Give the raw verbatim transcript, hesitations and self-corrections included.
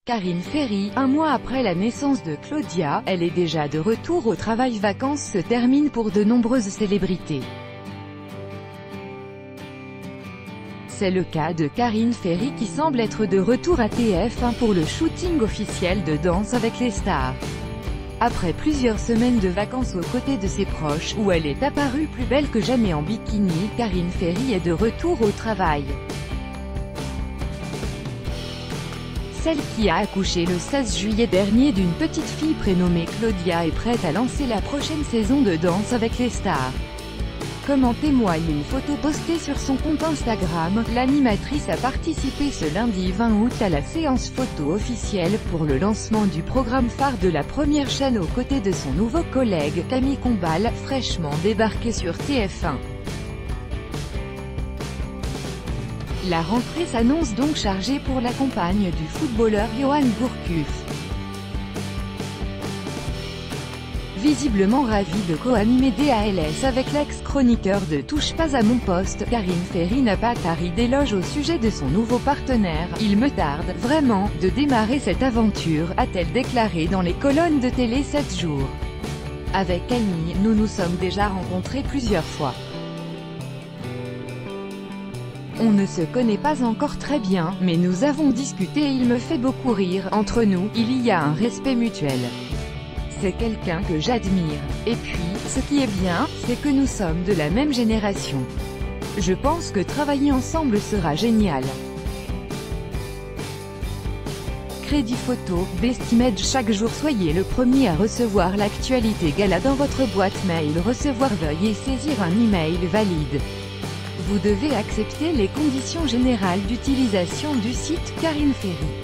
Karine Ferry, un mois après la naissance de Claudia, elle est déjà de retour au travail. Vacances se terminent pour de nombreuses célébrités. C'est le cas de Karine Ferry qui semble être de retour à T F un pour le shooting officiel de Danse avec les stars. Après plusieurs semaines de vacances aux côtés de ses proches, où elle est apparue plus belle que jamais en bikini, Karine Ferry est de retour au travail. Celle qui a accouché le seize juillet dernier d'une petite fille prénommée Claudia est prête à lancer la prochaine saison de Danse avec les stars. Comme en témoigne une photo postée sur son compte Instagram, l'animatrice a participé ce lundi vingt août à la séance photo officielle pour le lancement du programme phare de la première chaîne aux côtés de son nouveau collègue, Camille Combal, fraîchement débarqué sur T F un. La rentrée s'annonce donc chargée pour la compagne du footballeur Yoann Gourcuff. Visiblement ravie de co-animer D A L S avec l'ex-chroniqueur de Touche pas à mon poste, Karine Ferry n'a pas tari d'éloges au sujet de son nouveau partenaire. « Il me tarde, vraiment, de démarrer cette aventure », a-t-elle déclaré dans les colonnes de télé sept jours. Avec Camille, nous nous sommes déjà rencontrés plusieurs fois. On ne se connaît pas encore très bien, mais nous avons discuté et il me fait beaucoup rire. Entre nous, il y a un respect mutuel. C'est quelqu'un que j'admire. Et puis, ce qui est bien, c'est que nous sommes de la même génération. Je pense que travailler ensemble sera génial. Crédit photo, Bestimage. Chaque jour soyez le premier à recevoir l'actualité gala dans votre boîte mail. Recevoir, veuillez saisir un email valide. Vous devez accepter les conditions générales d'utilisation du site Karine Ferry.